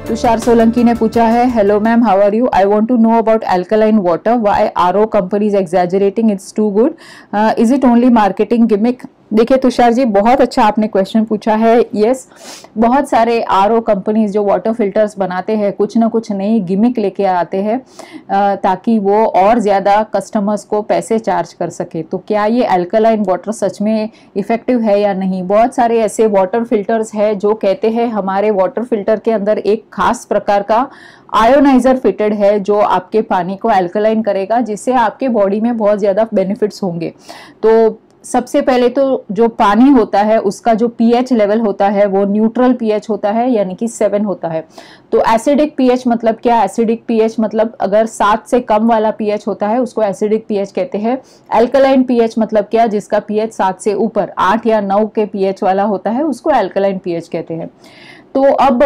तुषार सोलंकी ने पूछा है, hello ma'am, how are you? I want to know about alkaline water, why RO companies exaggerating, it's too good, is it only marketing gimmick? देखिए तुषार जी, बहुत अच्छा आपने question पूछा है। यस, बहुत सारे आरओ कंपनीज जो वाटर फिल्टर्स बनाते हैं कुछ ना कुछ नई गिमिक लेके आते हैं ताकि वो और ज़्यादा कस्टमर्स को पैसे चार्ज कर सके। तो क्या ये अल्कलाइन वाटर सच में इफेक्टिव है या नहीं? बहुत सारे ऐसे वाटर फिल्टर्स हैं जो कहते हैं हमारे वाटर फिल्टर के अंदर एक खास प्रकार का आयोनाइजर फिटेड है जो आपके पानी को अल्कलाइन करेगा, जिससे आपके बॉडी में बहुत ज़्यादा बेनिफिट्स होंगे। तो सबसे पहले तो जो पानी होता है उसका जो पीएच लेवल होता है वो न्यूट्रल पीएच होता है, यानी कि 7 होता है। तो एसिडिक पीएच मतलब क्या? एसिडिक पीएच मतलब अगर 7 से कम वाला पीएच होता है उसको एसिडिक पीएच कहते हैं। अल्कलाइन पीएच मतलब क्या? जिसका पीएच 7 से ऊपर 8 या 9 के पीएच वाला होता है उसको अल्कलाइन पीएच कहते हैं। तो अब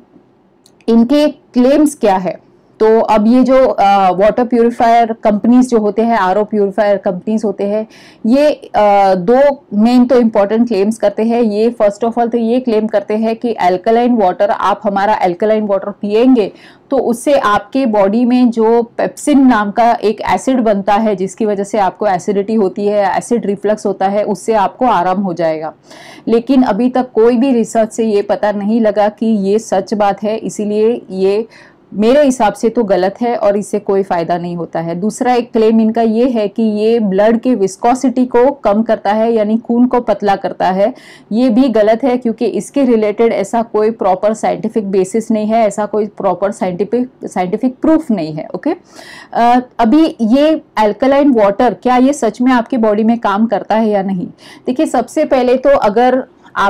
इनके क्लेम्स क्या है? तो अब ये जो वाटर प्यूरिफायर कंपनीज जो होते हैं, आरओ प्यूरिफायर कंपनीज होते हैं, ये दो मेन तो इम्पोर्टेंट क्लेम्स करते हैं। ये फर्स्ट ऑफ ऑल तो ये क्लेम करते हैं कि अल्कलाइन वाटर, आप हमारा अल्कलाइन वाटर पिएंगे तो उससे आपके बॉडी में जो पेप्सिन नाम का एक एसिड बनता है जिसकी वजह से आपको एसिडिटी होती है, एसिड रिफ्लक्स होता है, उससे आपको आराम हो जाएगा। लेकिन अभी तक कोई भी रिसर्च से ये पता नहीं लगा कि ये सच बात है, इसीलिए ये मेरे हिसाब से तो गलत है और इससे कोई फायदा नहीं होता है। दूसरा एक क्लेम इनका ये है कि ये ब्लड की विस्कोसिटी को कम करता है, यानी खून को पतला करता है। ये भी गलत है क्योंकि इसके रिलेटेड ऐसा कोई प्रॉपर साइंटिफिक बेसिस नहीं है, ऐसा कोई प्रॉपर साइंटिफिक प्रूफ नहीं है। ओके, अभी ये अल्कलाइन वाटर क्या ये सच में आपकी बॉडी में काम करता है या नहीं? देखिए, सबसे पहले तो अगर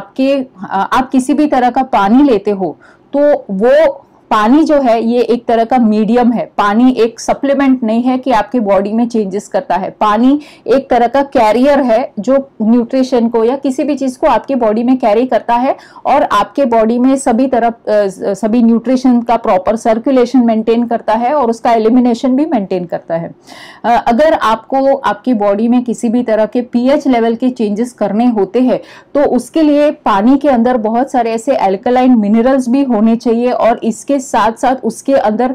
आप किसी भी तरह का पानी लेते हो तो वो पानी जो है ये एक तरह का मीडियम है। पानी एक सप्लीमेंट नहीं है कि आपके बॉडी में चेंजेस करता है। पानी एक तरह का कैरियर है जो न्यूट्रिशन को या किसी भी चीज को आपके बॉडी में कैरी करता है और आपके बॉडी में सभी न्यूट्रिशन का प्रॉपर सर्कुलेशन मेंटेन करता है और उसका एलिमिनेशन भी मेंटेन करता है। अगर आपको आपकी बॉडी में किसी भी तरह के पीएच लेवल के चेंजेस करने होते हैं तो उसके लिए पानी के अंदर बहुत सारे ऐसे अल्कलाइन मिनरल्स भी होने चाहिए और इसके साथ साथ उसके अंदर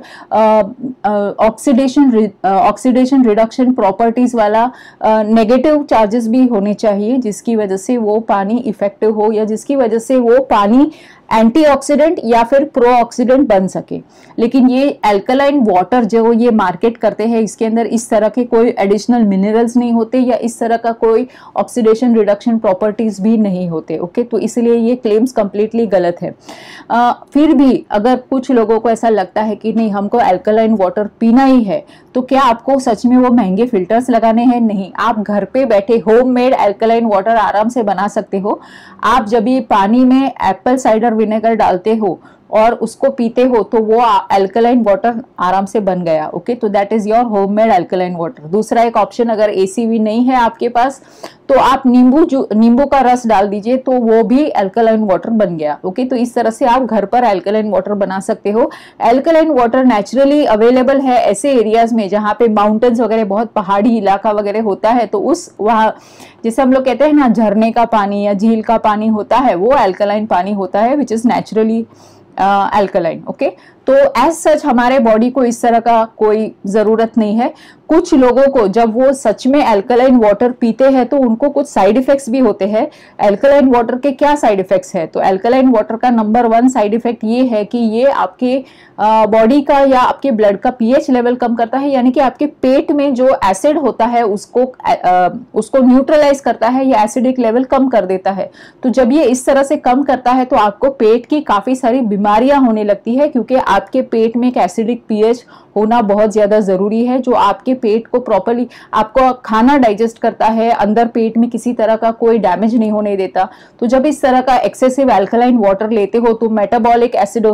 ऑक्सीडेशन रिडक्शन प्रॉपर्टीज वाला नेगेटिव चार्जेस भी होने चाहिए, जिसकी वजह से वो पानी इफेक्टिव हो या जिसकी वजह से वो पानी एंटीऑक्सीडेंट या फिर प्रोऑक्सीडेंट बन सके। लेकिन ये अल्कलाइन वाटर जो ये मार्केट करते हैं इसके अंदर इस तरह के कोई एडिशनल मिनरल्स नहीं होते या इस तरह का कोई ऑक्सीडेशन रिडक्शन प्रॉपर्टीज भी नहीं होते। ओके, तो इसलिए ये क्लेम्स कंप्लीटली गलत है। फिर भी अगर कुछ लोगों को ऐसा लगता है कि नहीं, हमको अल्कलाइन वाटर पीना ही है, तो क्या आपको सच में वो महंगे फिल्टर्स लगाने हैं? नहीं, आप घर पे बैठे होममेड अल्कलाइन वाटर आराम से बना सकते हो। आप जब ये पानी में एप्पल साइडर विनेगर डालते हो और उसको पीते हो तो वो अल्कलाइन वाटर आराम से बन गया। ओके, तो that is your homemade alkaline water. दूसरा एक ऑप्शन, अगर एसीवी नहीं है आपके पास तो आप नींबू का रस डाल दीजिए तो वो भी अल्कलाइन वाटर बन गया। ओके, तो इस तरह से आप घर पर अल्कलाइन वाटर बना सकते हो। अल्कलाइन वाटर नेचुरली अवेलेबल है ऐसे एरियाज में जहाँ पे माउंटेन्स वगैरह, बहुत पहाड़ी इलाका वगैरह होता है, तो वहाँ जैसे हम लोग कहते हैं ना, झरने का पानी या झील का पानी होता है, वो अल्कलाइन पानी होता है which is naturally alkaline. Okay, तो एज सच हमारे बॉडी को इस तरह का कोई जरूरत नहीं है। कुछ लोगों को जब वो सच में अल्कलाइन वाटर पीते हैं तो उनको कुछ साइड इफेक्ट्स भी होते हैं। अल्कलाइन वाटर के क्या साइड इफेक्ट्स है? तो अल्कलाइन वाटर का नंबर 1 साइड इफेक्ट ये है कि ये आपके बॉडी का या आपके ब्लड का पीएच लेवल कम करता है, यानी कि आपके पेट में जो एसिड होता है उसको न्यूट्रलाइज करता है या एसिडिक लेवल कम कर देता है। तो जब ये इस तरह से कम करता है तो आपको पेट की काफी सारी बीमारियां होने लगती है, क्योंकि आपके पेट में एक एसिडिक पीएच होना बहुत ज्यादा जरूरी है जो आपके पेट को प्रॉपर्ली आपको खाना डाइजेस्ट करता है, अंदर पेट में किसी तरह का कोई डैमेज नहीं होने देता। तो जब इस तरह का एक्सेसिव अल्कलाइन वाटर लेते हो तो मेटाबॉलिक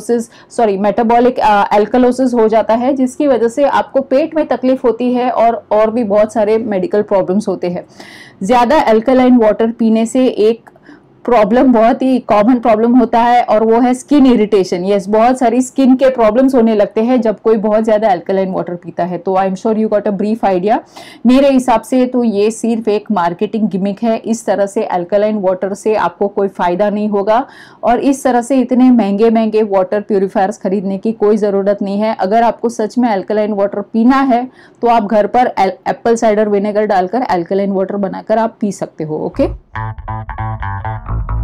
अल्कलोसिस हो जाता है, जिसकी वजह से आपको पेट में तकलीफ होती है और भी बहुत सारे मेडिकल प्रॉब्लम्स होते हैं। ज्यादा अल्कलाइन वाटर पीने से एक प्रॉब्लम बहुत ही कॉमन प्रॉब्लम होता है और वो है स्किन इरिटेशन। यस, बहुत सारी स्किन के प्रॉब्लम्स होने लगते हैं जब कोई बहुत ज्यादा अल्कलाइन वाटर पीता है। तो I am sure you got a brief idea. मेरे हिसाब से तो ये सिर्फ एक मार्केटिंग गिमिक है। इस तरह से अल्कलाइन वाटर से आपको कोई फायदा नहीं होगा और इस तरह से इतने महंगे महंगे वाटर प्यूरिफायर्स खरीदने की कोई जरूरत नहीं है। अगर आपको सच में अल्कलाइन वाटर पीना है तो आप घर पर एप्पल साइडर विनेगर डालकर अल्कलाइन वाटर बनाकर आप पी सकते हो। ओके।